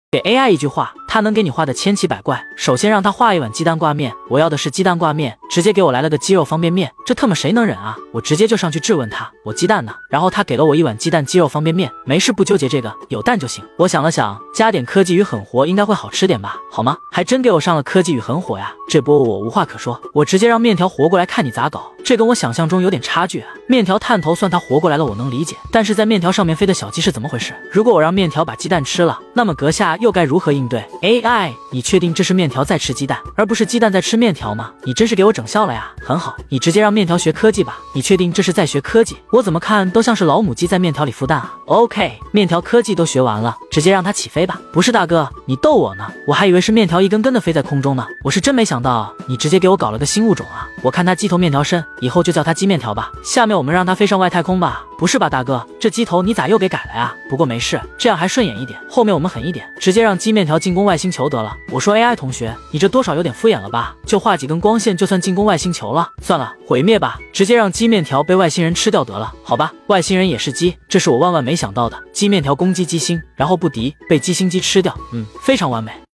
给 AI 一句话，它能给你画的千奇百怪。首先让它画一碗鸡蛋挂面，我要的是鸡蛋挂面，直接给我来了个鸡肉方便面，这特么谁能忍啊？我直接就上去质问他，我鸡蛋呢？然后他给了我一碗鸡蛋鸡肉方便面，没事不纠结这个，有蛋就行。我想了想，加点科技与狠活应该会好吃点吧？好吗？还真给我上了科技与狠活呀！这波我无话可说，我直接让面条活过来看你咋搞。这跟我想象中有点差距啊！面条探头算它活过来了，我能理解，但是在面条上面飞的小鸡是怎么回事？如果我让面条把鸡蛋吃了，那么阁下又该如何应对 ？AI， 你确定这是面条在吃鸡蛋，而不是鸡蛋在吃面条吗？你真是给我整笑了呀！很好，你直接让面条学科技吧。你确定这是在学科技？我怎么看都像是老母鸡在面条里孵蛋啊。OK， 面条科技都学完了，直接让它起飞吧。不是大哥，你逗我呢，我还以为是面条一根根的飞在空中呢。我是真没想到你直接给我搞了个新物种啊！我看它鸡头面条身，以后就叫它鸡面条吧。下面我们让它飞上外太空吧。不是吧，大哥，这鸡头你咋又给改了呀？不过没事，这样还顺眼一点。后面我们狠一点，直接让鸡面条进攻外星球得了。我说 AI 同学，你这多少有点敷衍了吧？就画几根光线就算进攻外星球了？算了，毁灭吧，直接让鸡面条被外星人吃掉得了。好吧，外星人也是鸡，这是我万万没想到的。鸡面条攻击鸡星，然后不敌，被鸡星鸡吃掉，非常完美。